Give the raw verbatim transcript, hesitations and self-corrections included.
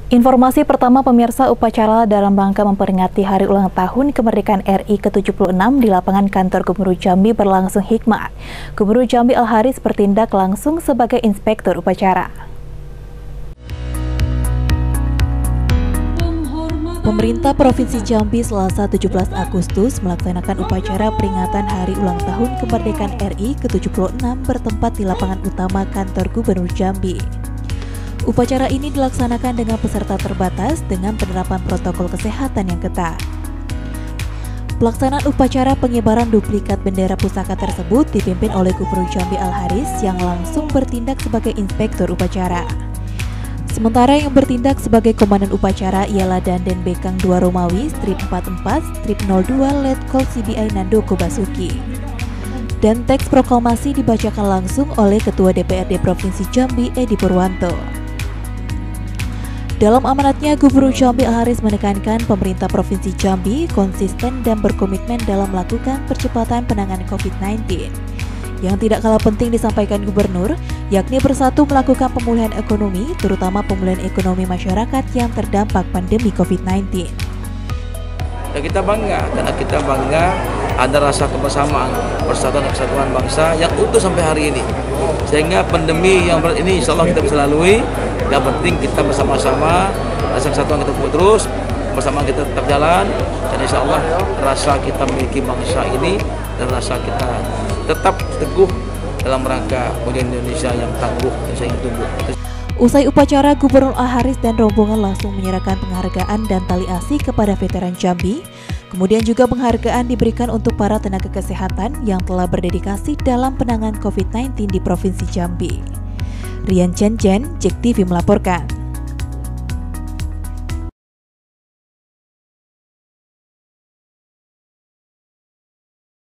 Informasi pertama pemirsa, upacara dalam rangka memperingati hari ulang tahun kemerdekaan R I ke tujuh puluh enam di lapangan kantor Gubernur Jambi berlangsung hikmat. Gubernur Jambi Al-Haris bertindak langsung sebagai inspektur upacara. Pemerintah Provinsi Jambi Selasa tujuh belas Agustus melaksanakan upacara peringatan Hari Ulang Tahun Kemerdekaan R I ke tujuh puluh enam bertempat di lapangan utama kantor Gubernur Jambi. Upacara ini dilaksanakan dengan peserta terbatas dengan penerapan protokol kesehatan yang ketat. Pelaksanaan upacara pengibaran duplikat bendera pusaka tersebut dipimpin oleh Gubernur Jambi Al-Haris yang langsung bertindak sebagai inspektur upacara. Sementara yang bertindak sebagai komandan upacara ialah Danjen Bekang dua Romawi strip empat puluh empat strip nol dua Letkol C B I Nandoko Basuki. Dan teks proklamasi dibacakan langsung oleh Ketua D P R D Provinsi Jambi Edi Purwanto. Dalam amanatnya, Gubernur Jambi Al-Haris menekankan pemerintah Provinsi Jambi konsisten dan berkomitmen dalam melakukan percepatan penanganan COVID sembilan belas. Yang tidak kalah penting disampaikan Gubernur, yakni bersatu melakukan pemulihan ekonomi, terutama pemulihan ekonomi masyarakat yang terdampak pandemi COVID sembilan belas. Ya, kita bangga, karena kita bangga ada rasa kebersamaan, persatuan dan kesatuan bangsa yang utuh sampai hari ini. Sehingga pandemi yang berat ini insya Allah kita bisa lalui. Yang penting kita bersama-sama, rasa kesatuan kita buat terus, bersama kita tetap jalan, dan insya Allah rasa kita memiliki bangsa ini dan rasa kita tetap teguh dalam rangka wujud Indonesia yang tangguh dan saya ingin tumbuh. Usai upacara, Gubernur Al-Haris dan rombongan langsung menyerahkan penghargaan dan tali asih kepada veteran Jambi. Kemudian juga penghargaan diberikan untuk para tenaga kesehatan yang telah berdedikasi dalam penanganan COVID sembilan belas di Provinsi Jambi. Rian Chen Chen, Jek T V melaporkan.